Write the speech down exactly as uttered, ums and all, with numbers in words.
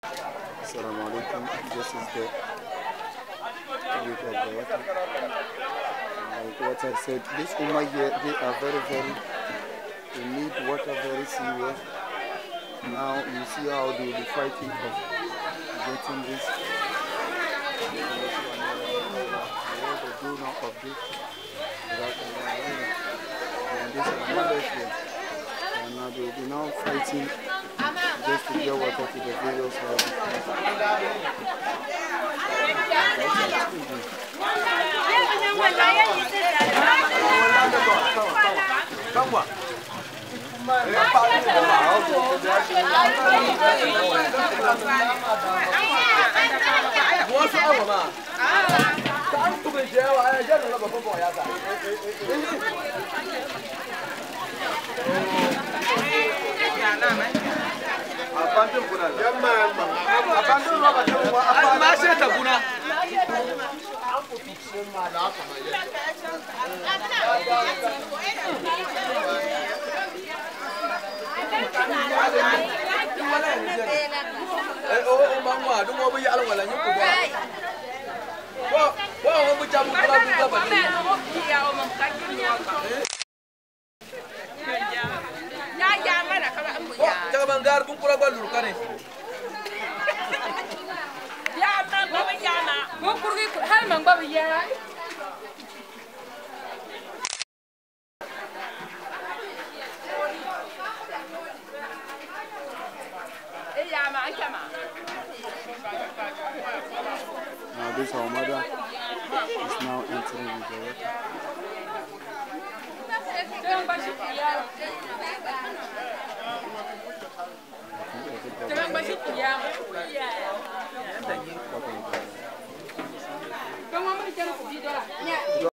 Assalamu alaikum. This is the youth of the water. Like water said, this Ummah here, they are very, very, they need water very serious. Now you see how they will be fighting for getting this. The donor of this. And this is wonderful. And now they will be now fighting just to get water to the various houses. Come on. Now this our mother is now entering with the water.